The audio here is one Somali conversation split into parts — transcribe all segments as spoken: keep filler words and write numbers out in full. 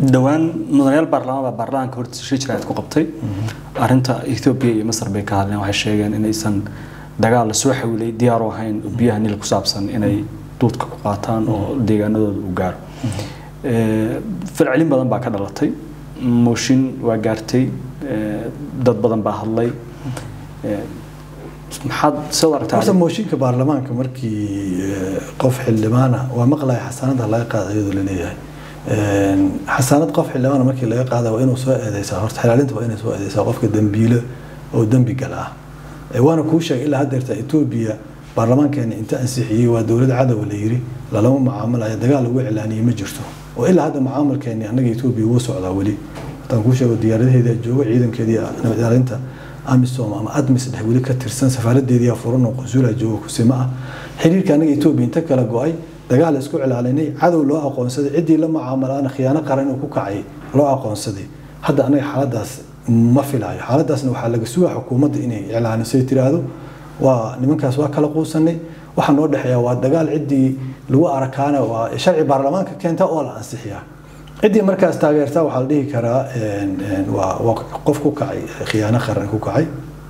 دوان مدنيال برلمان برلمان كورت شجرات كقبتي أرنتا إثيوبيا مصر بكهالنا وهالشيء إن إنسان دجال السوحي ولي ديارو هين بيها نيل كسابسن إن دوت قطان أو ديجانا وجار في العلم بدن بعد لطي موشين وجارتي ضد بدن بحالي حد صور تعرف موشين كبرلمان كمركي قف حلمانة ومقلع حسنات الله يقعد يدل ليه حسنات قف حلمانة مركي الله يقعد وإنه سواء إذا سهرت حلالين تبغى إنه سواء إذا سقف كدنبيله أو دنبي قلعه وانا كوشة إلا هدرت إثيوبيا برلمان كان أنت أنسحي ودولة عدو ولا يري لو معامل أي دجال وإعلاني مجرته وإلا هذا معامل كان يعني إثيوبيا وسع على ولي تنكوشة وديار هذا الجو عيدا كذي أنا بدار أنت أمسهم أما أدمس ده ولي كتير سنة سفارة دي فرن وقزول الجو كسماء حرير كان إثيوبيا أنت كلا جواي دجال اسكوع على عدو لو أقون صدي عدي لما عامل أنا خيانة قرن وكوكعي لو أقون صدي هذا أنا حادث ما في العي حالة إنه حلقة سوى حكومة إني إعلان سيتر هذا ونمن كسوى كلا قوسني وحنود حياة والدجال عدي لو أركانه وشرع برلمان كان تأول عن سحيا عدي مركز تاجرته وحليه كرا وقف كوكعي خيانة خرن كوكعي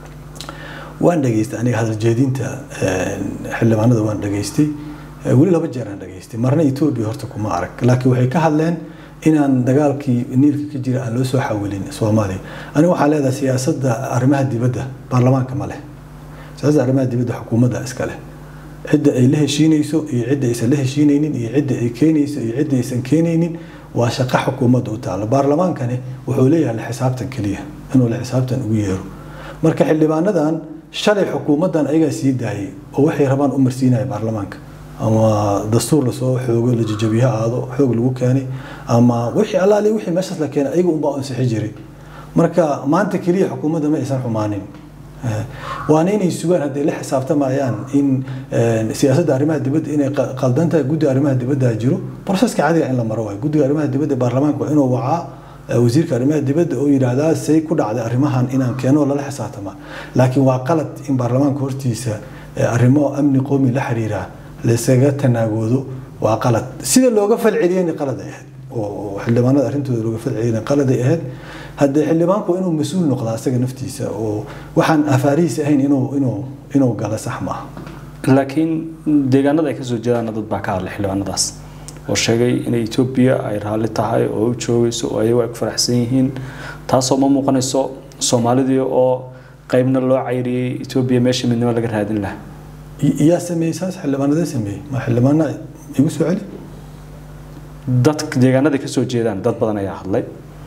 وأنا جيست أنا هذا الجديد تا حل معنا ده وأنا جيستي ولي لا بجرا أنا جيستي مرنا يتوب بيهرتكم معرك لكن وحي كهلين إن دجالكي النيل كجير أن لو سو حولين سومالي أنا وحال هذا سياسة أرمها دي بدأ برلمان كماله سياسة أرمها دي بدأ حكومة ده إسكاله عدة إله شيني يسو يعدة يسله شينين يعدة كيني يسو يعدة يسن كينين وشقة حكومة وتعالى برلمان كان وحوليه على حساب تنكليه إنه لحساب تنويره مركح اللي بعنا ده شرع حكومة ده أيجا سيد داعي ووحي ربان أمر سينا برلمانك أما دستور لسه حقوق اللي جبيها هذا حقوق اللي كاني أما وحي على لي وحي مشت لكن أيجو أم بقى سحجري مركا ما أنت كليه حكومة ده ما يسمح حمانين وانين يسوون هذا اللي حسابته معيان إن سياسة أرمها دبد إن قلدنتها جود أرمها دبد هاجرو بروسس كعادي إن لما روى جود أرمها دبد برلمان كأنه وعاء وزير كأرمها دبد أو يرادا سي كل عاد أرمها إن كانوا ولا حسابته ما لكن وقالت إن برلمان كورتيس أرمه أمن قومي لحريرة لسجات تناقضوا وقالت سيد اللوجة في العيدين قلد إحد وحلمان أرنتو اللوجة في العيدين قلد إحد هذا حلمان كو إنه مسؤول نقطة سجى نفتيسة وحن أفاريس هين إنه إنه إنه قال سحمة لكن ديجانا ذاك الزوجان ضد بكار الحلوان داس والشيء إن إثيوبيا أي رحلة تاعي أو تشوي سو أي وقت فرحسينهن تاسو ما ممكن السو سومالي دي أو قيمنا الله عيري إثيوبيا ماشي من ولا غير هذين له يا سمي ساس حلمان ذا سمي ما حلمان يقصوا عليه ضد ديجانا ذاك الزوجان ضد بدنا يا حلي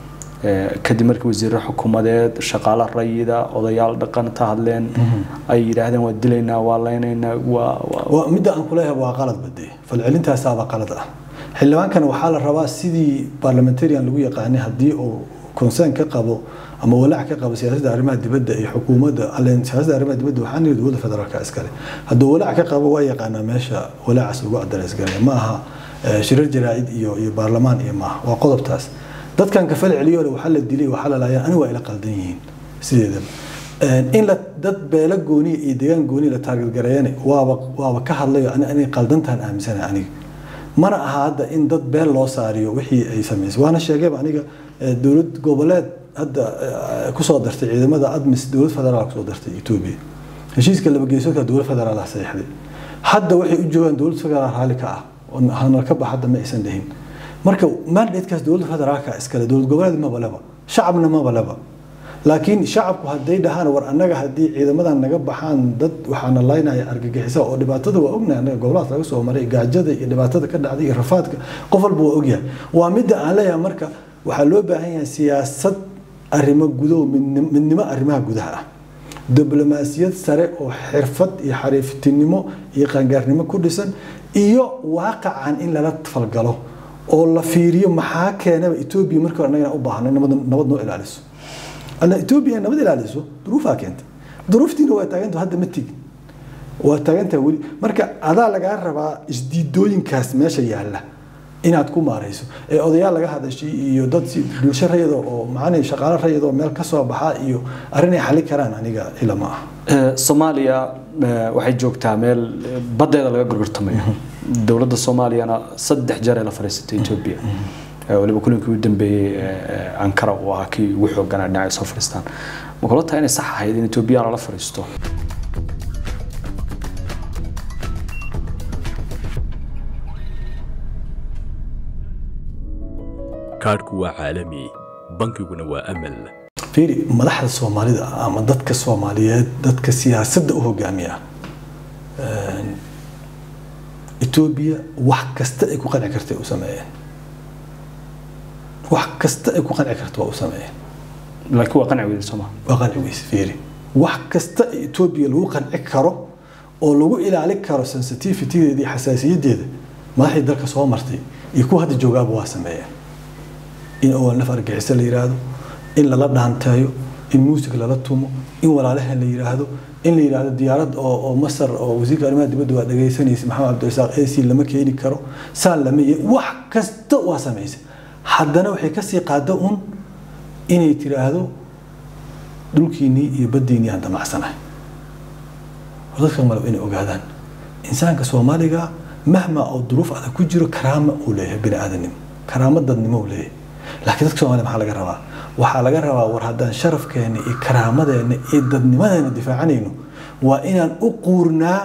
كدي مركز وزير الحكومة شغالة الرئيدة وضيال دقن تهلين أي هذا ودلنا واللينا و ومدة أنقلها وقالت بدي فالعلم تسابق قالته حلوان كان وحال الرواس سيدي برلمانتريان لوية قاني هدي أو كونسان كقبو أما ولا كقبو سياسة أرماد بدأ حكومة على سياسة أرماد بدأ وحني دولة فدرال كأسكالي هدو ولا كقبو ويا قانا ماشى ولا عسل وقدر أسكالي معها شرير جرائد إيو إيو برلمان إيو معه وقضب تاس dad kan ka falceliyo waxa la dilay waxa la laayay aniga waa ila qaldan yihiin sideeda in la dad beela gooni iyo deegaan gooni la target gareeyay waaba waaba ka hadlayo ani qaldantaan aaminsan aniga mana aha hadda in dad beel loo saariyo wixii ay sameeyay waana sheegay aniga dawlad goboleed hadda ku soo dartay ciidamada admis dawlad federaal ku soo dartay Itoobiya heshiiska laba geesoodka dawlad federaal ah saxiixday hadda waxay u joogaan dawlad federaal hali ka ah oo hana ka baxada ma aysan dhahin marka mandatekas dawladda federaalka iskala dawlad goboleed ma balaba shacabna ma balaba laakiin shacabku haday dhahaan war anaga hadii ciidamadan naga baxaan dad waxaana laynaya argagixisa oo dhibaatada waa ognahay anaga gobolada laga soo maray gaajada iyo dhibaatada ka dhacday iyo rafaadka qof walba waa ogyahay waa mid aan leeyahay marka waxa loo baahan yahay siyaasad arrimo gudaha midnimo arrimaha gudaha ah diblomaasiyad sare oo xirfad iyo xariiftinimo iyo qaangaarnimo ku dhisan iyo waaqacan in lala falgalo oo la fiiriyo maxaa keenay Itoobiya markii anaga u baahnay nabad nabad noo ilaaliso ana Itoobiya nabad ilaaliso duruufa keentay duruuftiina waa taaganta hadda ma tig waa taaganta wali marka adaa laga rabaa isdiidooyinkaas meesha yaala inaad ku maareyso ee odayaal laga hadashay iyo dad si bulsho rayado oo macna shaqaale rayado meel ka soo baxa iyo arin ay xalin karaan aniga ila ma ah Soomaaliya waxay joogtaa meel badeeda laga gurgurtamayo dawladda Soomaaliyana saddex jeer la fariisatay Itoobiya waliba kulinkii u dambeeyay Ankara waa kii ugu xooganaa dhinaca soo fariistaan ma kula tahay inay sax ahayd in Ethiopia la fariisto kaarku waa caalami bankiguna waa amal fiiri madaxda Soomaalida ama dadka Soomaaliyeed dadka siyaasadda u hogaamiya Ethiopia wax kasta ay ku qanci kartay u sameeyeen wax kasta ay ku qanci kartay u sameeyeen laakiin waa qanci weyn Soomaa waa qanci weyn fiiri wax kasta Ethiopia lagu qanci karo oo lagu ilaalin karo sensitivity-deeda xasaasiyadeeda madaxda dalka soo martay iyo ku hadda joogaaba waa sameeyeen in oo nafar gacisa la yiraahdo in la dhaantayo in music la tumo in walaalaha la yiraahdo in la yiraahdo diyaarad oo oo Masar oo wasiirka arrimaha dibadda waa dhageysanaysa Maxamed Cabdirasaaq A C lama keeni karo saan lama wax kasta waa sameeyay haddana waxay ka sii qaado un inay tiraahdo dhulkiini iyo badiini aan damacsanahay dadka mal inay ogaadaan insaanka Soomaaliga mahma oo duruuf adag ku jiro karaama uu leeyahay bini aadanimo karaama dadnimo uu leeyahay laakiin dadka Soomaaliya maxaa laga rabaa waxa laga rabaa war haddaan sharafkeena iyo karaamadeena iyo dadnimadeena difaacanayno waa inaan u quurnaa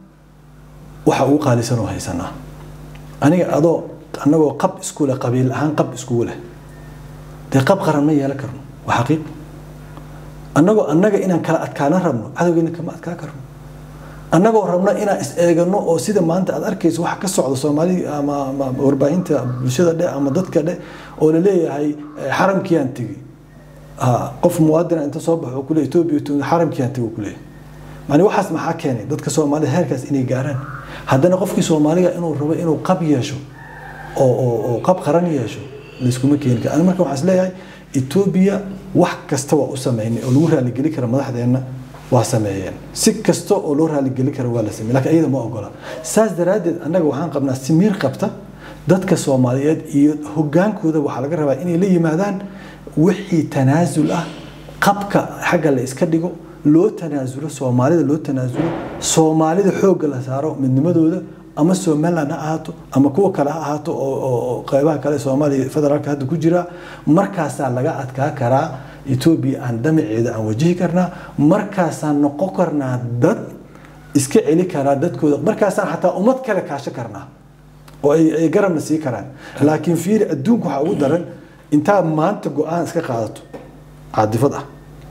waxa uu qaalisan oo haysanaa aniga adoo anagoo qab isku leh qabiil ahaan qab isku leh de qab qaran ma yeelan karno waa xaqiiq anagoo anaga inaan kala adkaana rabno cadawgeena kama adkaa karno anagoo rabna inaan is eegano oo sida maanta aad arkayso wax ka socdo Soomaaliya ama warbaahinta bulshada dhe ama dadka dhe oo la leeyahay xaramkii aan tagi ah qof muwaadin inta soo baxo kulay Ethiopia tuu xaramkii aan tagi kulay maani waxaas maxaa keenay dadka Soomaaliya heerkaas inay gaaraan haddana qofkii Soomaaliga inuu rabo inuu qab yeesho oo oo oo qab qaran yeesho la isku ma keenin ka marka waxaas leeyahay Ethiopia wax kasta waa u sameeyay oo lagu raali gali karo madaxdeena waa sameeyeen si kasta oo loo raali gali karo waa la sameeyay laakiin ayada ma ogola saas daraadeed anaga waxaan qabnaa simiir qabta dadka Soomaaliyeed iyo hogaankooda waxa laga rabaa inay la yimaadaan wixii tanaasul ah qabka xagga la iska dhigo loo tanaasulo Soomaalida loo tanaasulo Soomaalida xoog la saaro midnimadooda ama Soomaaliland ha ahaato ama kuwa kale ha ahaato oo qaybaha kale Soomaaliya federaalka hadda ku jira markaas laga adkaa karaa Ethiopia aan damaceeda aan wajihi karnaa markaas aan noqon karnaa dad iska celi karaa dadkooda markaas aan xataa ummad kale kaasho karnaa oo ay garabna sii karaan laakiin fiir adduunku waxa ugu daran inta maanta go'aan iska qaadato caadifad ah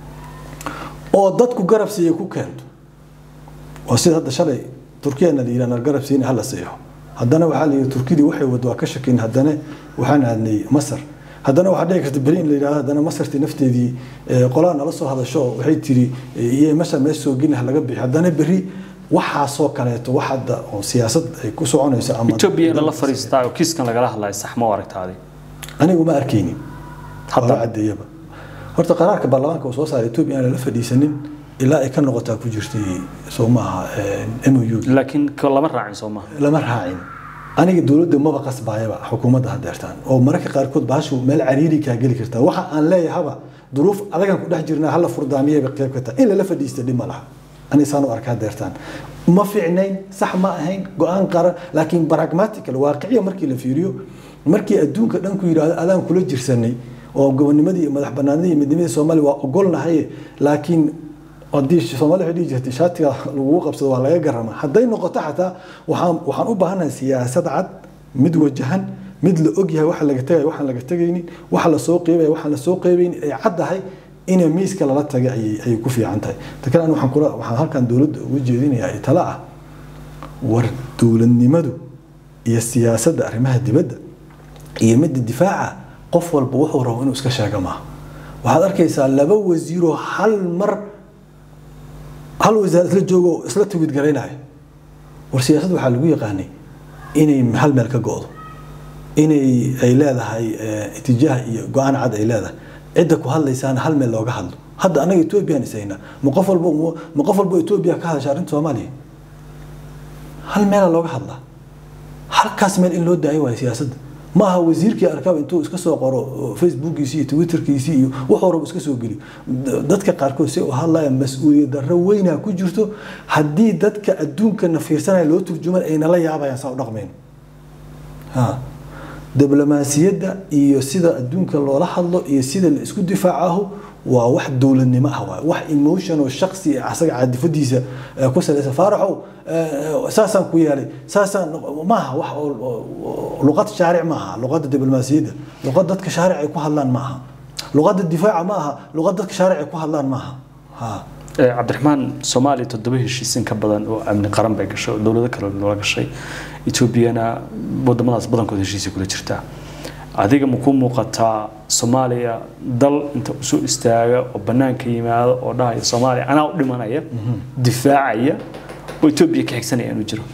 oo dadku garab siiyo ku keento oo sida hadda shalay Turkiya la yiraahdo garab siin hal sayo haddana waxa la yiraahdo Turkiyada waxay wado ka shakin haddana waxaan aadnay Masar haddana waxa dhici karta bari in la yiraahdo haddana Masartii nafteedii qolaan la soo hadasho waxay tiri iyo Masar ma soo gin laga bixi haddana bari waxa soo kaleeto waxa oo siyaasad ay ku soconayso ama Ethiopia la fariistaa oo kiiskan laga hadlay sax ma aragtaadi anigu ma arkeyni hadda cadeeyaba horta qaraarka baarlamaanka oo soo saaray Ethiopia aan la fadhiisanin ilaa ay ka noqotaa ku jirtay Soomaha M O U laakiin lama raacin Soomaha lama raacin aniga dawladda ma qasbayaba xukuumadda hadeertaan oo mararka qaar kood baashu meel cariiri ka gali kartaa waxa aan leeyahaba duruuf adagan ku dhex jirnaa hal furdaamiye qayb ka taa in la fadhiisto dhima laha ani saan u arkaa deertaan ma fiicnayn sax ma ahayn go'aan qaran laakiin pragmatical waaqici markii la fiiriyo markii adduunka dhan ku yiraahdo adaan kula jirsanay oo gobonimadii madax banaanidii iyo midnimada Soomaaliya waa ogolnahay laakiin hadii Soomaaliya xidhi jirtay shaatiga lagu qabsado waa laga garama haday noqoto xataa waxaan waxaan u baahanahay siyaasad cad mid wajahan mid la og yahay waxa laga tagay waxa laga tagaynin waxa la soo qeybay waxa la soo qeybayn ay caddahay in miiska lala tagay ay ay ku fiican tahay takan waxaan kula waxaan halkan dawladda ugu jeedinayaa tala ah war dawladnimadu iyo siyaasadda arrimaha dibadda iyo mid difaaca qof walba wuxuu rabo inuu iska sheego ma waxaad arkaysaa laba wasiiro hal mar hal wasaarad la joogo isla tawid gareynay war siyaasadda waxa lagu yaqaanay inay hal meel ka go'do inay ay leedahay itijaah iyo go'aan cad ay leedahay cidda ku hadlaysaan hal meel looga hadlo hadda anaga Ethiopia nisayna ma qof walba ma qof walba Ethiopia ka hadashay arinta Soomaaliya hal meel looga hadla halkaas meel in loo daayo waa siyaasadda ما هو وزير كي أركب أنتو إسكسو قرو فيسبوك يسي تويتر كيسي وحورب إسكسو قلي دتك قاركو سي وهلا مسؤولية دروينا كوجرتو هدي دتك أدون كنا في سنة لو ترجمة أين لا يعبا ينصاو رقمين ها diblomaasiyadda iyo sida adduunka loola hadlo iyo sida la isku difaacaho waa wax dowladnimo ah waa wax emotion oo shakhsi asaga caadifadiisa ku salaysan faaraxo saasan ku yeelay saasan maaha wax luqad shaaric maaha luqadda diblomaasiyadda luqad dadka shaaric ay ku hadlaan maaha luqadda difaaca maaha luqad dadka shaaric ay ku hadlaan maaha ha cabdiraxmaan Soomaaliya toddoba heshiisin ka badan oo amni qaran bay gashay dawlado kale oo gashay Ethiopiana wadamadaas badankood heshiis kula jirta adiga ma ku muuqataa Soomaaliya dal inta soo istaaga oo banaanka yimaado oo dhahay Soomaaliya ana u dhimanaya difaacaya oo Ethiopia ka xigsanaya inuu jiro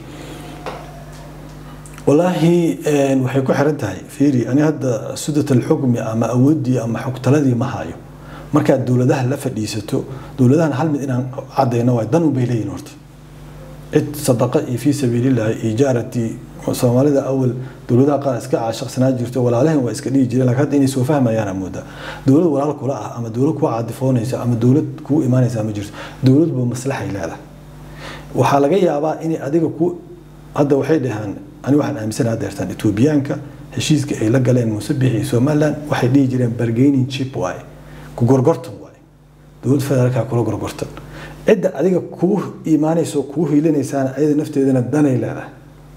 wallahi waxay ku xiran tahay fiiri ani hadda sudat al-hukm ama awoodi ama xogtaladii ma hayo marka dawladaha la fadhiisato dawladahan hal mid inaan cadeyno way dan u beeleeyeen horta cid sadaqa iyo fi sabiilillah ijaarati Soomaalida awal dawladaha qaar iska caashaqsanaa jirto walaalahan waa iska dhigi jireen laakiin hadda inay soo fahmayaan mooda dawlad walaal kula ah ama dawlad ku caadifoonaysa ama dawlad ku iimaanaysa ma jirto dawlad buu maslaxa leedahay waxa laga yaabaa in adiga ku hadda waxay dhahaan ani waxaan aaminsanahay deertan Ethiopiaanka heshiiska ay la galeen Musabbixi Somaliland waxay dhigi jireen bargaining chip way ku gorgortan way dawlad federaalka kula gorgortan cid adiga ku iimaanayso ku hiilinaysan ayada nafteedana danay leedahay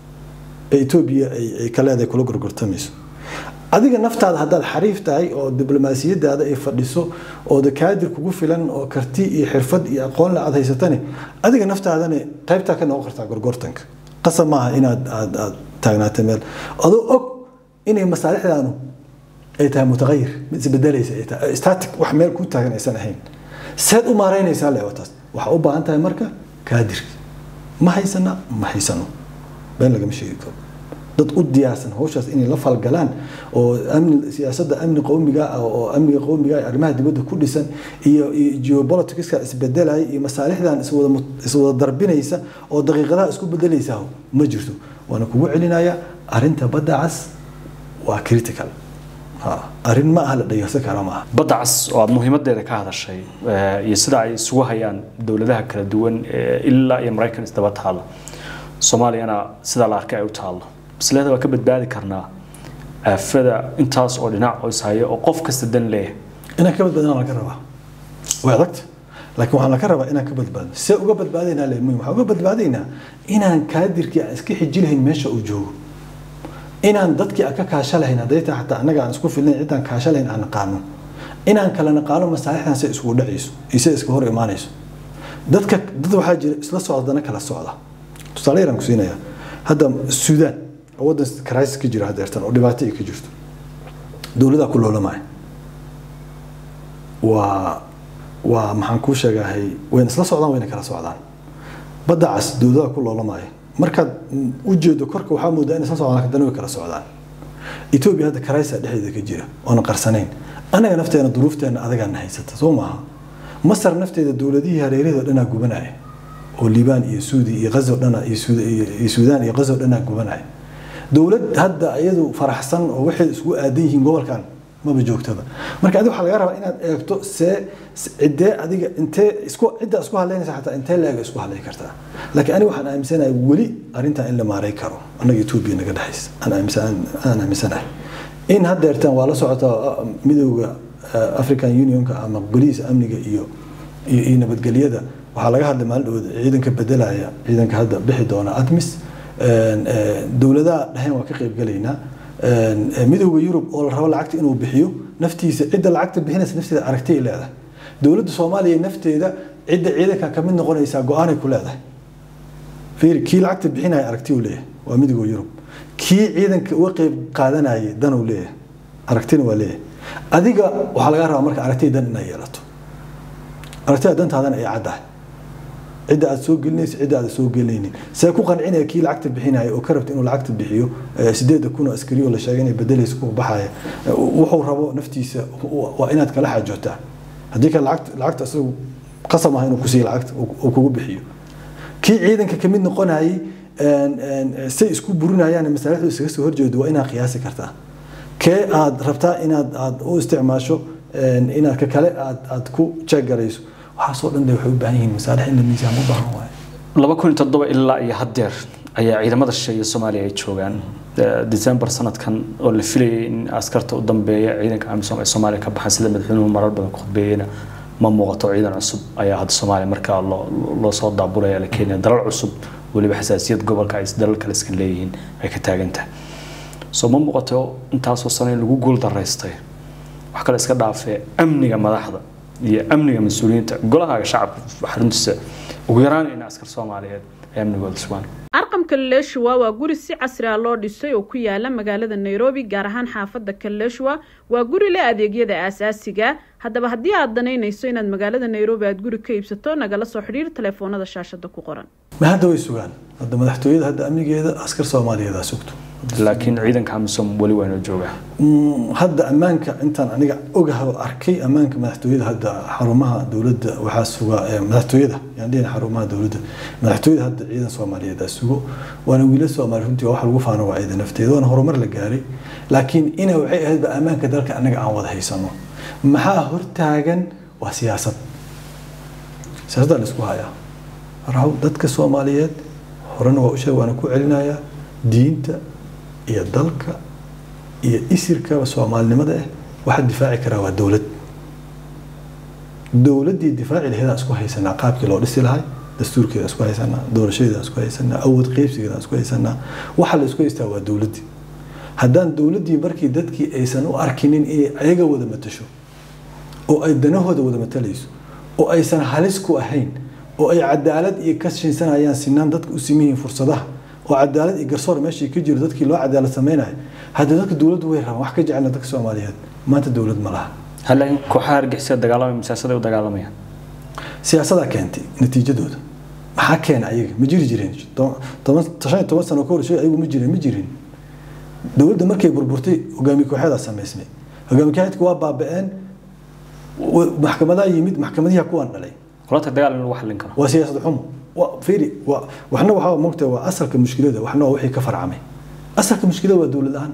Ethiopia ay kaleeday kula gorgortamayso adiga naftaada hadaad xariif tahay oo diblomaasiyadaada ay fadhiso oo dakaadir kugu filan oo karti iyo xirfad iyo aqoon la aad haysatane adiga naftaadana qaybta ka noqon kartaa gorgortanka qasab ma aha inaad aad aad taagnaato meel adoo og inay masaalixdaanu ay tahay mutagayir mid isbedelaysa ay tahay static wax meel ku taaganaysan ahayn saad u maareynaysaa leewataas waxa u baahan tahay marka kaadir ma haysana ma haysano been laga sheegi karo dad u diyaarsan hawshaas inay la falgalaan oo amni siyaasadda amni qowmiga oo amniga qowmiga ay arrimaha dibadda ku dhisan iyo geopolitics-ka isbedelay iyo masaalixdan iswada iswada darbinaysa oo daqiiqadaha isku bedelaysa ma jirto waana kugu celinaya arinta badda cas waa critical ha arin ma aha la dhayasa kara ma badda cas oo muhiimadeeda ka hadashay iyo sida ay isugu hayaan dawladaha kala duwan ilaa iyo Mareykan isdaba taalo Soomaaliyana sida la arkay ay u taalo isleeda waa ka badbaadi karnaa afada intaas oo dhinac oo isaaya oo qof kasta dan leeyahay ina ka badbaadana la ka rabaa way adag laakiin waxaan la ka rabaa inaan ka badbaado si uga badbaadayna leeyahay waxa uga badbaadayna inaan kaadirkii iska xijilhayn meesha uu joogo inaan dadkii aka kaashalayn hadayta xataa anaga aan isku filnayn cidaan kaashalayn aan qaano inaan kala naqaano masaalixdan si isku dhacayso isa iska hor imaanayso dadka dad waxa jira isla socdana kala socda tusaale yaraan ku siinaya hadda Suudaan wadan crisis ka jira hadeertan oo dhibaato ka jirto dawladda ku loolamay waa waa maxaan ku sheegahay weyn isla socdaan weyn kala socdaan badda cas dawladda ku loolamay marka u jeedo korka waxa moodaa in isla socdaan kadana way kala socdaan Ethiopia hadda crisis dhexdeeda ka jira oo aan qarsanayn anaga nafteena duruufteena adaga nahaysata soo maaha Masar nafteeda dawladihii hareeraheeda dhana gubanay oo Liban iyo Suudi iyo Gaza dhana iyo Suudaan iyo Gaza dhana gubanay dawlad hadda iyadu faraxsan oo wixii isku aadan yihiin gobolkan ma joogtaba marka adiga waxa laga rabaa inaad eegto see cidee adiga intee isku cidda isku haleynaysa xataa intee la eego isku haleey kartaa laakiin ani waxaan aaminsanahay wali arinta in la maaray karo anaga Ethiopia naga dhaxaysa ana aaminsan ana aaminsanahay in hadeertan waa la socota midowga African Unionka ama goliis amniga iyo iyo nabadgelyada waxa laga hadlay maalin dhow ciidanka bedelaya ciidanka hadda bixi doona ATMIS dawladaha dhaxan waa ka qayb galeynaa midowga Yurub oo la rabo lacagta inuu bixiyo naftiisa cid lacagta bixinaysa nafteeda aragtay leedahay dawladda Soomaaliya nafteeda cid ciidanka ka mid noqonaysa go'aan ay ku leedahay fiir kii lacagta bixinaya aragtay u leeyahay waa midowga Yurub kii ciidanka uga qayb qaadanaya dan uu leeyahay aragtina waa leeyahay adiga waxa laga rabaa marka aragtay dan inay yeelato aragtay dantaadana ay caddahay cid aad soo gelinayso cid aad soo gelinaynin say ku qancinaya kii lacagta bixinaya oo ka rabta inuu lacagta bixiyo sideed kun oo askari oo la sheegay inay bedelayso ku baxaya wuxuu rabo naftiisa waa inaad kala xajootaa hadii ka lacagta lacagta asoo qasam ah inuu ku sii lacagta oo kugu bixiyo kii ciidanka kamid noqonayay een say isku burinayaan mas'aladu isaga soo horjeedo waa inaad qiyaasi kartaa kee aad rabtaa inaad aad u isticmaasho inaad ka kale aad aad ku check garayso waxa soo dhan waxay u baahan yihiin masaalix in la miisaan u baahan waay laba kun iyo toddoba ilaa iyo hadeer ayaa ciidamada shisheeye Soomaaliya ay joogaan ديسمبر سنة كان اللي فيلي إن أسكرت قدام بيا عيدا كان عم الصومالي كان بحس إذا مدحونه مرة بدنا ناخد بينا ما موقته عيدا عصب أي هذا الصومالي مركا الله الله صاد دعبوله يا لكن دلال عصب واللي بحساسية قبل كعيس دلال كالسكن ليهين هيك تاجنته سو ما موقته أنت أصلا صنع اللي جوجل درستي وحكى لك كده في أمنية ملاحظة هي أمنية مسؤولين قولها شعب حرنتس ويران إن أسكر صومالي أمن جول سوان أرقام كلاشوا وجوري السي عسر الله ديسي وكيا لما قال هذا النيروبي جارهان حافظ كلاشوا وجوري لا أديجي ده أساسية هذا بهدي عدنين يسوين المجال هذا النيروبي أتجوري كيف ستون جلسوا حرير تلفون هذا الشاشة دكو قرن ما هذا هو السؤال هذا ما تحتويه هذا أمنية هذا أسكر صومالي هذا سكتو لكن عيدا كامسهم ولي وين الجوجة هذا أمانك أنت أنا أوجه أركي أمانك ما تحتويه هذا حرمها دولة وحاسوا ما تحتويه يعني دين حرمها دولة ما تحتويه هذا عيدا صومالي هذا سوق وأنا ويل صومالي فهمتي واحد وفانا وعيدا نفتي وأنا هرمر لجاري لكن إنا وعي هذا أمانك ذلك أنا عوض هيسانو محا هرتاجن وسياسة سياسة الأسبوعية راهو ذاتك الصوماليات هرنا وأشياء وأنا كو علنايا دينتا iyo dalka iyo isirka Soomaalinimada ah waxa difaaci kara waa dawlad dawladii difaaci lahayd isku haysanaa qaabkii loo dhisi lahay dastuurkeeda isku haysanaa doorashadeeda isku haysanaa awood qaybsigeeda isku haysanaa waxa la isku haystaa waa dawladii haddaan dawladii markii dadkii aysan u arkinin in ayaga wada matasho oo ay danahooda wada matalayso oo aysan halis ku ahayn oo ay cadaalad iyo ka shaqeynayaan sinaan dadku u simeeyeen fursadaha وعدالة إجرسور ماشي كجير ذاتك لو عدالة سميناه هذا ذاتك دولة ويرها وحكي جعلنا ذاتك سوماليات ما تدولة ملها هلا كحار جحسد دجالة من سياسة ودجالة مياه سياسة كانت نتيجة دود ما حكينا أيه مجري جرين طبعا تشاين توصل نقول شيء أيه مجري مجرين دولة ده مركب بربورتي وقامي كحدا سمي اسمه وقامي كحد كوا بابين ومحكمة ذا يمد محكمة ذي كوان عليه قرأت الدجالة الواحد اللي كان وسياسة حمو وفيري وإحنا وحنا مقطع وأصل كمشكلة ده وإحنا وحي كفر عمي أصل كمشكلة ودولة الآن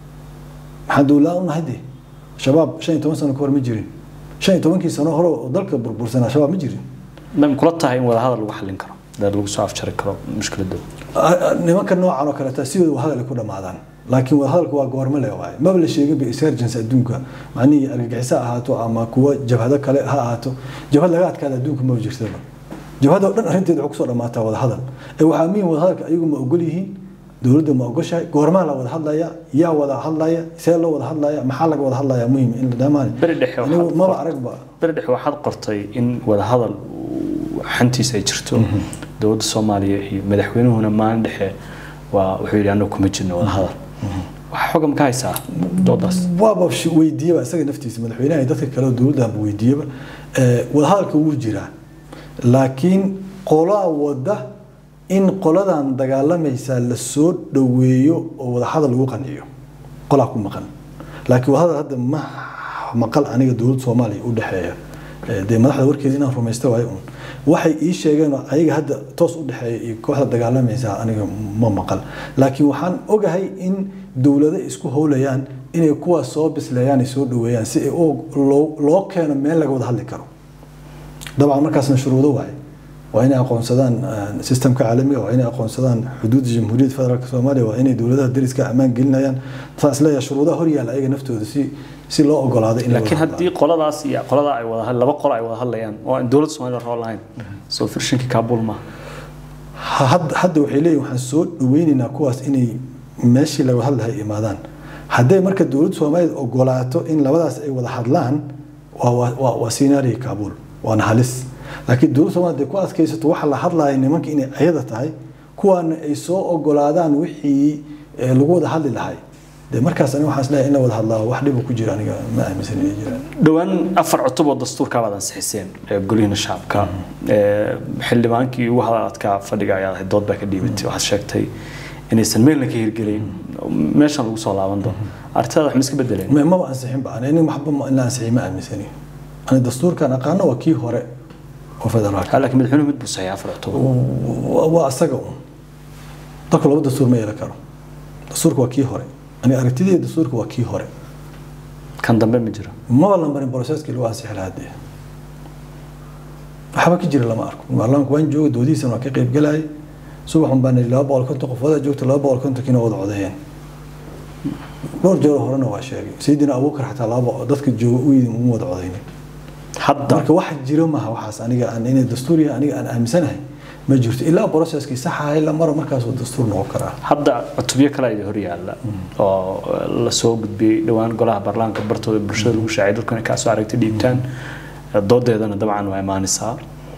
حد دولة أنا هدي شباب شيء تومن سنة كور مجرين شيء تومن كي سنة هرو ضلك برسنة شباب مجرين لم كلتها هي ولا هذا الواحد اللي كان ده اللي صعب شركة مشكلة ده نما كان نوع عنو كلا تأثير وهذا اللي كنا معدن لكن وهذا الكوا جوار ملا واعي ما بل شيء بإسرجنس الدنيا معني الجعساء هاتو أما كوا جبهة كلا هاتو جبهة لقات كذا الدنيا ما بيجي سبب جبهة أردن أنت دعوك صار ما تود هذا وعامين وهذا أيهم أقوله دولة ما أقولش قرمان لا وده هذا يا يا وده هذا يا سيل وده هذا يا محلك وده هذا يا مهم إن ده ماني بردح يعني ما بعرف بقى بردح واحد قرطي إن وده هذا حنتي سيجرتو دولة الصومالية مدحوينه هنا ما عنده وحيل عنه كمجن وده هذا وحكم كايسة دودس وابا شو ويديه بس أجي نفتي مدحوينه يدخل كلام دولة بويديه وده هذا كوجرا لكن قلا وده إن قلا عن دجال ما يسال السود دويو وده هذا اللي وقنيه قلا كم مكان لكن وهذا هذا ما مقال عن الدولة الصومالية وده حياة ده ما حدا ورك هنا في مستوى يوم واحد إيش شيء أيه هذا توص وده حياة كواحد دجال ما يسال أنا ما مقال لكن وحن أوجه إن دولة إسكو هوليان إن يكون صوب بس ليان يسود دويان سي أو لو لو كان مين لقوا ده هذا كرو طبعا مركزنا شروطه واعي وهنا أقون سدان سيستم كعالمي وهنا أقون سدان حدود جمهورية فدرالية الصومالية وهنا دولتها درس كأمان قلنا يعني فأصلا شروطه هريا لا أي نفته سي سي لا أقول هذا لكن هدي قلا داس يا قلا دا أيوة هلا بقرا أيوة هلا يعني ودولة الصومالية راه لاين سو فرشين كابول ما حد حد وحيلي وحنسود وين ناكواس إني ماشي لو هلا هي إمادان حد مركز دولة الصومالية أقولاته إن لبداس أي وده حدلان وسيناري كابول وأنا هلس لكن دول سواء دكواس كيسة وحلا حضلا إن ممكن إن عيادة هاي كوان يسوء قلادان وحي لقود حل لهاي ده مركز أنا وحاس لا إنه وده الله وحده بكجيراني ما مثلا يجيران دوان أفر عطب الدستور كابدان سحسين بقولين الشعب كا حل مانكي وحلات كا فدقا يا الضد بك ديبت وحس شكتي إن يسمين لك يرجلين ماشان الوصول عندهم أرتاح مسك بدلين ما ما أنسحين بقى أنا محب ما إلا أنسحين ما مثلا أنا الدستور كان أقارنه وكيه هراء وفدرالي هلا كم الحين متبص يا أفر عطب وأسقوا تقول لو الدستور ما يلكره الدستور وكيه هراء أنا أرتدي الدستور وكيه هراء كان ضمن مجرى ما والله من بروسيس كيلو أنسح الهادي أحبك يجري لما أركب والله كوين جو دودي سنة كقريب جلاي صبح من بين اللاب والكنت قفوضة جوت اللاب والكنت كنا وضع ذهين dhowr jeer horena waa sheegay sayidina abuukar xataa laba dadka jooga u yidin uma wada codaynay hadda marka wax jiro maaha waxaas aniga aan inay dastuuriya aniga aan aaminsanahay ma jirto ilaa processkii sax ah ila mar markaas uu dastuur noqon karaa hadda cutubyo kale ay hor yaalla oo la soo gudbiyay dhawaan golaha baarlamaanka bartooda bulshada lagu shaacay dadkuna ka soo aragtay dhiibtaan doodeedana dabcan waa imaanaysaa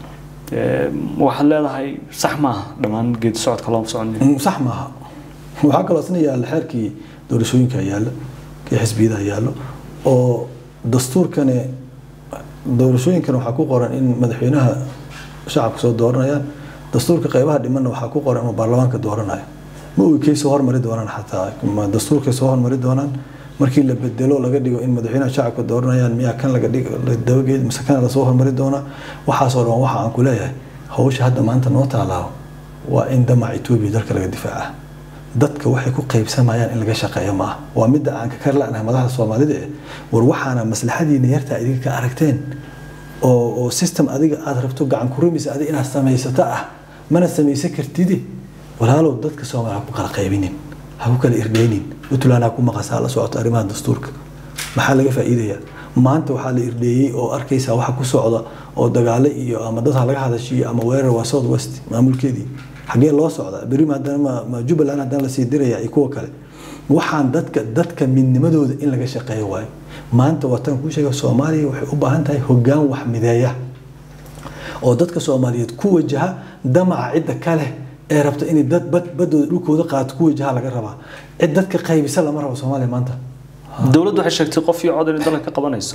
waxaad leedahay sax maaha dhammaan geed socodka loo soconayo sax maaha waxaa kaloo isna yaalla xeerkii doorashooyinka yaalla kii xisbiyada yaalla oo dastuurkani doorashooyinkan waxaa ku qoran in madaxweynaha shacabka soo dooranayaan dastuurka qaybaha dhimanna waxaa ku qoran inuu baarlamaanka dooranayo ma ogi kay soo hormari doonaan xataa dastuurkay soo hormari doonaan markii la bedelo laga dhigo in madaxweynaha shacabka dooranayaan miyaa kan laga dhigo dabageed mise kan la soo hormari doonaa waxaasoo dhan waxa aan ku leeyahay hawsha hadda maanta noo taalaa waa in damaca Itoobiya dalka laga difaaca dadka waxay ku qaybsamayaan in laga shaqeeyo ma waa midda aan ka kar la'nahay madaxda Soomaalida war waxaana maslaxadiina yarta idinka ka aragteen oo oo system adiga aad rabto gacan ku rumis adiga inaad sameeysato ah mana sameeysan kartid walaalow dadka Soomaaliya ku kala qaybinin ha ku kala irdeynin utulaana ku maqasaa la socoto arrimaha dastuurka maxaa laga faa'iideeyaa maanta waxaa la irdeeyay oo arkaysa waxa ku socda oo dagaalo iyo ama dadka laga hadashiyo ama weerar waa South West maamulkeedii xagee loo socda bari maadaama ma Jubbaland hadaan la sii diraya ay kuwa kale waxaan dadka dadka midnimadooda in laga shaqeeyo waay maanta watan ku sheega Soomaaliya waxay u baahan tahay hoggaan wax mideeya oo dadka Soomaaliyeed ku wajaha damaca cid kale ee rabta in dad bad badooda dhulkooda qaato ku wajaha laga rabaa cid dadka qaybisa lama rabo Soomaaliya maanta dawladdu waxay sheegtay qof iyo cod in dalka ka qabanayso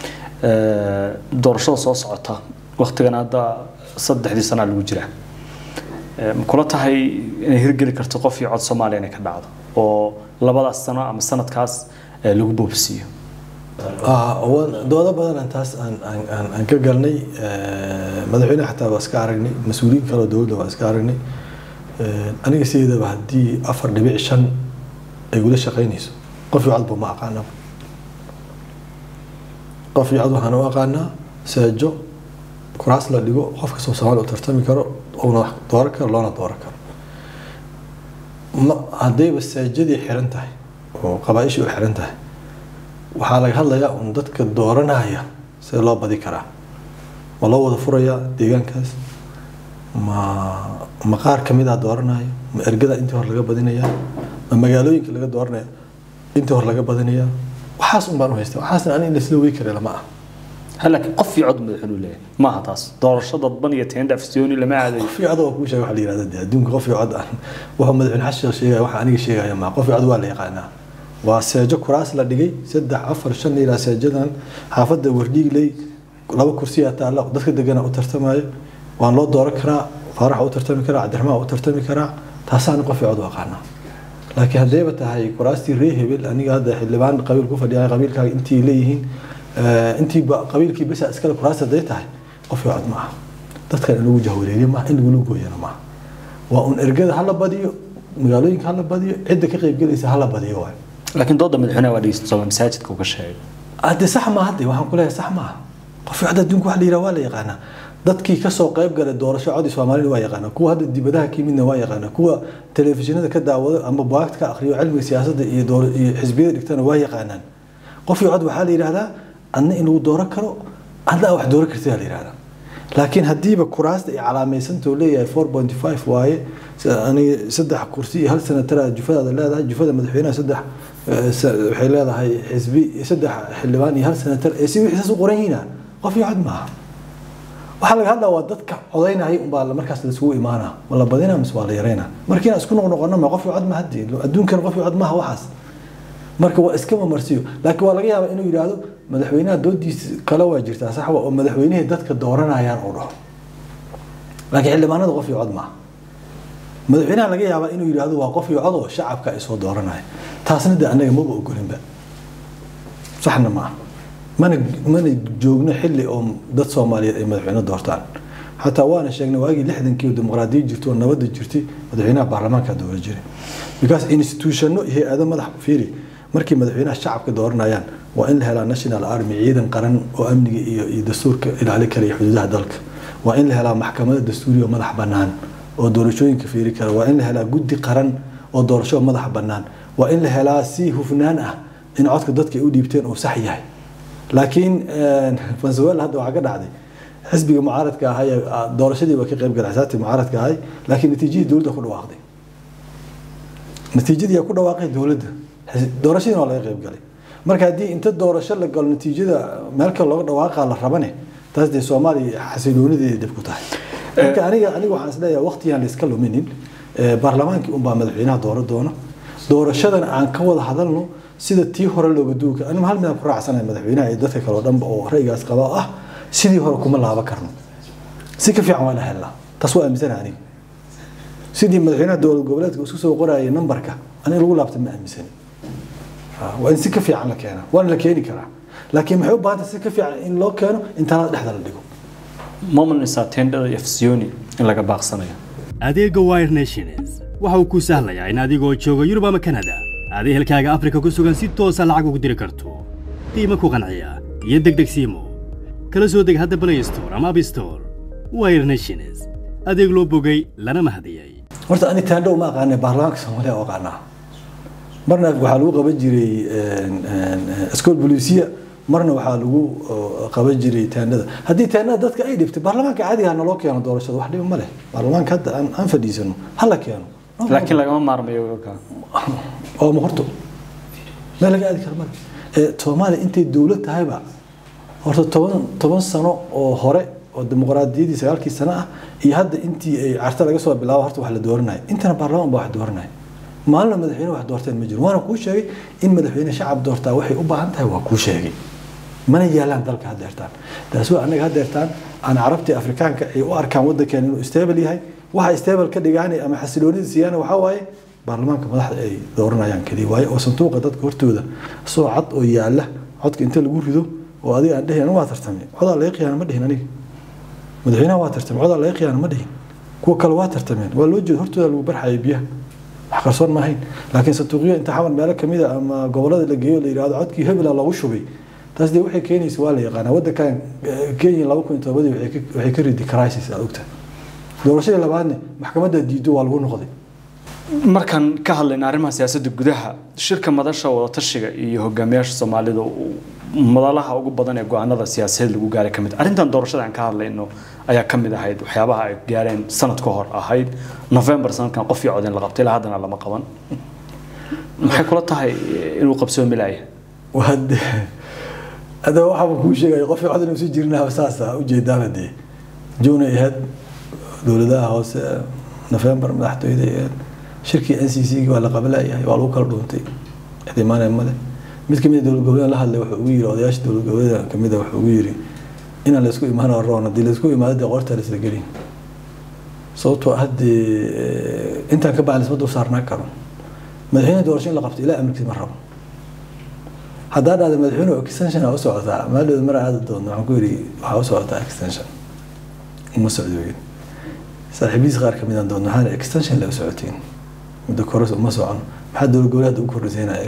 ee doorashada soo socota waqtigan hadda saddexdii sano lagu jira ma kula tahay inay hirgeli karto qof iyo cod Soomaaliya inay ka dhacdo oo labadaas sano ama sanadkaas lagu boobsiyo ah dooda badan taas aan aan aan ka galnay madaxweynaha xataa waa iska aragnay mas'uuliyiin kale dawladda waa iska aragnay aniga sideedaba hadii afar dhibic shan ay wada shaqeynayso qof iyo cod ma aqaana qof iyo cod waxaan u aqaanaa saajo kuraas la dhigo qofka soo Soomaali u tartami karo oo wax dooran karo loona dooran karo ma haday basaajadii xiran tahay oo qabaaish u xiran tahay waxa laga hadlayaa un dadka dooranaya si loo badi karaa wala wada furaya deegaankaas ma ma qaar kamid ah dooranaya ma ergada intii hor laga badinaya ma magaalooyinka laga dooranaya intii hor laga badinaya waxaas un baan u haystaa waxaasna aan in isla weey kareela ma ah هلك قف يعد مدحنو له ما هتاس دورشة ضبنية تين دافستيوني لما عاد قف يعد وكل شيء واحد يراد دون قف يعد وهو مدحن حشر شيء واحد أنا شيء يا ما قف يعد ولا يقعنا وسجى كراس لدقي سد عفر شن إلى سجدان حافظ ورديق لي لو كرسي أتعلق دخل دقنا أوترتماي وان لو دور كرا فرح أوترتمي كرا عبد الرحمن أوترتمي كرا تحسن قف يعد وقعنا لكن هذا هاي كراستي ريه بال أنا هذا اللي بعند قبيل كوفة دي قبيل كا أنتي ليهين أنتي قبيلك بس أسكال كراسة ديتها قف يقعد معه تذكر إنه وجهه وليه ما إنه ولوجه يعني معه وأن إرجال هلا بديو مقالين هلا بديو عدة كقيب جلس هلا بديو واحد لكن ضد من هنا ودي صوم مساجد كوك الشيء هذا صح ما هذا وهم كلها صح ما قف يقعد دونك واحد يروى يقعنا dadkii ka soo qayb galay doorasho cod Soomaaliya waa yaqaan kuwa hadda dibadaha ka midna waa yaqaan kuwa telefishinada ka daawado ama buugta ka akhriyo cilmiga siyaasadda iyo door iyo xisbiyada dhigtana waa yaqaanaan qof iyo cod waxa la yiraahdaa أنا إنه دورك كرو أنا واحد دورك كتير ليرا لكن هديبة كراست علامة تولي أربعة فاصلة خمسة واي أنا سدح كرسي هل سنة ترى جفاء لا ده جفاء مدحينا سدح حلا هاي حزبي سدح حلواني هل سنة ترى يسوي إحساس قرينا قف يقعد معه وحلق هذا ودتك عضينا هي أمبال مركز السوق إيمانا ولا بدينا مسوال يرينا مركينا أسكن ونقولنا ما قف يقعد مع هدي الدون كان قف يقعد معه وحس marka waa iska marsiyo laakiin waa laga yaabaa inuu yiraahdo madaxweynaha doodiisa kala waa jirtaa sax waa madaxweynaha dadka dooranayaan oo dhaho laakiin xildhibaanada qof iyo cod ma madaxweynaha laga yaabaa inuu yiraahdo waa qof iyo cod oo shacabka ay soo dooranay taasna de anaga ma ogolinba saxna ma mana mana joogno xilli oo dad Soomaaliyeed ay madaxweyne doortaan hatta waana sheegnay waagii lixdankii dimuqraadiyad jirto oo nabad jirtay madaxweynaha baarlamaanka dowladda jiray because institutionno iyo aadam madax fiiri markii madaxweynaha shacabka dooranayaan waa in la helaa national army ciidan qaran oo amniga iyo iyo dastuurka ilaali kara xuduudaha dalka waa in la helaa maxkamada dastuuriga madax banaan oo doorashooyinka fiiri kara waa in la helaa guddi qaran oo doorasho madax banaan وإن لهلا سي هفنان أه إن عدك ضدك يودي بتين أو صحيح لكن فنزويل هذا وعقد عادي حزب معارض كهاي دور شدي وكي قرب جلسات معارض كهاي لكن نتيجة دولة كل واحدة نتيجة كل واقع دولة دور شدي ولا قرب جلي مركز دي أنت دور شل قال نتيجة مالك الله واقع على ربنا تازدي سومالي حسيدوني دي دبكتها مركز أنا أنا وحاسس ده وقت يعني يسكلوا منين برلمان كي أم بعمل دور الدونا دور شدنا عن كود هذا إنه sida tii hore looga duuka anima hal mid ku raacsanahay madaxweynaha iyo dadka kale oo dhanba oo raygaas qaba ah sidii hore kuma laaba karno si ka fiican wala helaa taas waa aaminsanaa sidii madaxweynaha dowlad goboleedka uu soo qorayay numberka aniga lagu laabtay ma aaminsan waa in si ka fiican la keeno waa la keeni karaa laakiin maxay u baahan si ka fiican in loo keeno inta la dhexda la dhigo moment is attended efsioni in laga baaqsanayo adeega Wire Nations waxa uu ku sahlayaa in adigoo jooga Yurub ama Canada aad ehelkaaga Afrika ku sugan si toos ah lacag ugu diri karto qiimo ku qanciya iyo degdeg siimo kala soo deg hadda Play Store ama App Store Wire Nations adeeg loo bogay lana mahadiyay horta ani taandho ma aqaan baarlamaanka Soomaaliya oo qaana marna waxa lagu qaban jiray iskool booliisiya marna waxa lagu qaban jiray taandhada hadii taandhada dadka ay dhibtay baarlamaanka caadiga ah loo keeno doorashada wax dhib ma leh baarlamaanka hadda aan fadhiisano hala keeno laakiin lagama maarmayo ka oo muhurto ma laga aadi karmaa ee Soomaaliya intay dawlad tahayba horta toban toban sano oo hore oo dimuqraadiyadii sagaalkii sano ah iyo hadda intii ay carta laga soo bilaabo horta wax la dooranay intana baarlamaan baa wax dooranay maalin madaxweyne wax doorteen ma jiro waana ku sheegay in madaxweyne shacab doortaa waxay u baahan tahay waa ku sheegay mana yaalaan dalka hadeertaan taas waa anaga hadeertaan aan carabtii afrikaanka ay u arkaan wadankeena inuu stable yahay waxa stable ka dhigaanay ama xasiloonida siyaana waxa waaye baarlamaanka madaxda ay dooranayaan kaliya waaye oo sanduuqa dadka hortooda soo cad oo yaala codka inta lagu rido oo adiga aan dhahayn waa tartamay codaa la yaqaan ma dhihin aniga madaxweynaha waa tartamay codaa la yaqaan ma dhihin kuwa kale waa tartameen waa loo jeedo hortooda lagu barxay biyaha wax qarsoon ma ahayn laakiin sanduuqyo inta xawan meel kamid ah ama gobolada la geeyo la yiraahdo codkii hebel lagu shubay taas de waxay keenaysaa waa la yaqaan wadankan Kenya laba kun iyo toban waxay waxay ka ridi crisis aad ogta doorashada labaadna maxkamadda diido waa lagu noqday markan ka hadlayna arrimaha siyaasadda gudaha shirka madasha wada tashiga iyo hogaamiyaasha Soomaalida madalaha ugu badan ee go'aanada siyaasadeed lagu gaaray kamid arintan doorashada aan ka hadlayno ayaa kamid ahayd waxyaabaha ay gaareen sanad ka hor ahayd November sanadkan qof iyo codin la qabtay ilaa hadana lama qaban maxay kula tahay inuu qabsoo milaaya wad هذا واحد كل شيء يقف عدنا وسجلنا أساسا وجدنا دي جونا يهد دولة هاوس نوفمبر مدحته يدي شركة إن سي سي ولا قبلها يعني والو كردونتي هذه ما نعمله مثل كم دولة قبلنا لها اللي وحوير أو دياش دولة قبلنا كم ده وحويري إن الاسكوي ما أنا الرانا دي الاسكوي ما ده قرطة لسجلين صوت واحد أنت كبع الاسمه صار نكرم مدحين دورشين لقبت لا أمريكا مرة هذا هذا مدحونه اكستنشن او سوعتا ما له مره هذا دون waxaan ku yiri waxa u socota extension uma socdooyin saaxiibis qaar kamid ah doon waxaan extension la socotiin muddo koros uma socon waxa dowlad goboleed u kordhisay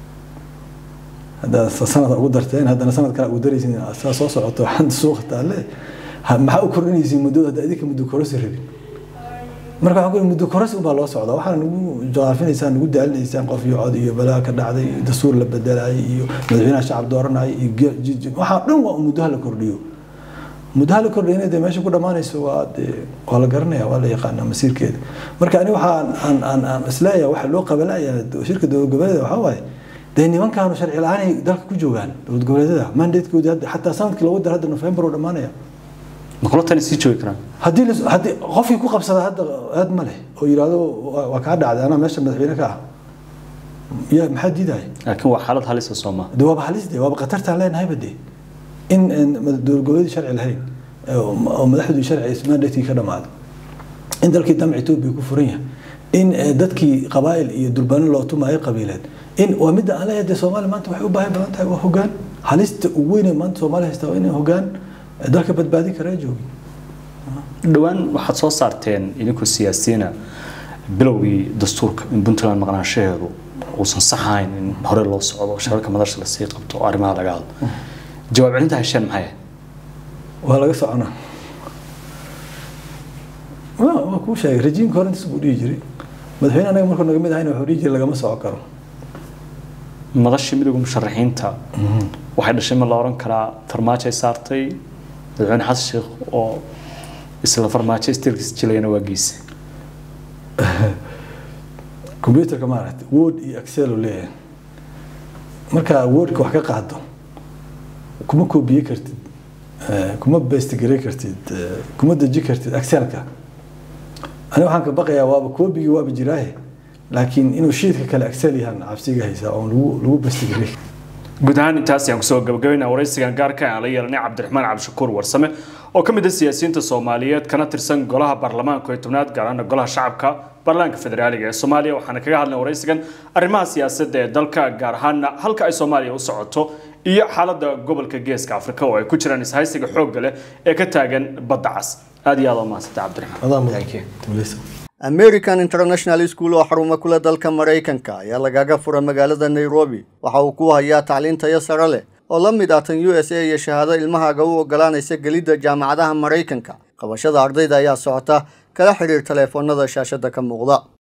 hada sanad ugu darteen hadana sanad kale ugu daraysin asaas soo socoto waxaan suuq taale maxaa u kordhinaysiin muddo hada idinka muddo koros rabin marka waxaan ku muddo koros u baa loo socdaa waxaan ugu jaafinaysan ugu daalinaysaan qof iyo cod iyo balaa ka dhacday dastuur la bedelay iyo madaxweynaha shacab dooranay iyo waxa dhan waa muddo la kordhiyo muddo la kordhinayda meesha ku dhamaanayso waa waa la garanaya waa la yaqaan masiirkeeda marka ani waxaan aan aan aan islaaya waxa loo qabalaya shirka dowlad goboleedka waxa waaye deyn nimankan sharci la'aan ay dalka ku joogaan dowlad goboleedada mandate-kooda hatta sanadkii lagu daray hadda November oo dhamaanaya مقولتني سيجوي كران هدي هدي قفي كو قبسده هذا هذا مله oo yiraahdo waa ka dhacday ana meesha madaxweyne ka ah ya maxad diiday laakiin waa xaalad halis ah Soomaa dawab halis ah waa qatarta leenahay badi in dowlad goboleed sharci lahayn oo madaxdu sharci ismaanadkii ka dhamaad in dalkii damci Itoobiya ku furan yahay in dadkii qabaa'il iyo durbaan loo tumaay qabiilad in waa mid aan leeyahay Soomaaliya maanta waxay u baahan badan tahay waa hogaan halista ugu weyn ee maanta Soomaaliya haysta in hogaan dalka badbaadi kara joogi dhawaan waxaad soo saarteen idinku siyaasiyiina bilowgii dastuurka in Puntland maqnaanshaheedu uusan saxayn in hore loo socdo shirarka madasha la sii qabto arrimaha laga hadlo jawaab celinta heshan maxay waa laga soconaa waa ku sheegay rejiimka hore inta isku dhigi jiray madaxweynaha anaga markuu naga mid ahayn wuxuu dhigi jiray lagama socon karo madashii midowga musharaxiinta waxay dhashay ma la oran karaa farmaajo ay saartay madaxweyne xasan sheekh oo isla farmaajo istilkiis jilayna waa geysay computerka maaragtay word iyo excel oo leeyahay marka wordka wax ka qaado kuma koobiye kartid kuma paste gareey kartid kuma deji kartid excelka أنا waxaan ka baqayaa waaba koobigi waaba jiraahe laakiin inuu sheedka kale excel yahan cabsiga haysa oo lagu lagu bastigiray guud ahaan intaas ayaan kusoo gabagabeynaa waraysigan gaarka ah la yeelanay Cabdiraxmaan Cabdishakuur Warsame oo ka mid ah siyaasiyiinta Soomaaliyeed kana tirsan golaha baarlamaanka ee tobnaad gaar ahaan golaha shacabka baarlamaanka federaaliga ee Soomaaliya waxaana kaga hadlay waraysigan arrimaha siyaasadda ee dalka gaar ahaan halka ay Soomaaliya u socoto iyo xaaladda gobolka Geeska Afrika oo ay ku jiraan ishaysiga xoog leh ee ka taagan badda cas aad iyo aad u mahadsantahay Cabdiraxmaan American International School oo xarumo kula dalka Mareykanka ayaa lagaga furay magaalada Nairobi waxa uu ku hayaa tacliin tayo sare leh oo la mid ah tan U S A iyo shahaado ilmahaaga u ogolaanaysa gelidda jaamacadaha Mareykanka qabashada ardayda ayaa socota kala xiriir telefoonada shaashada ka muuqda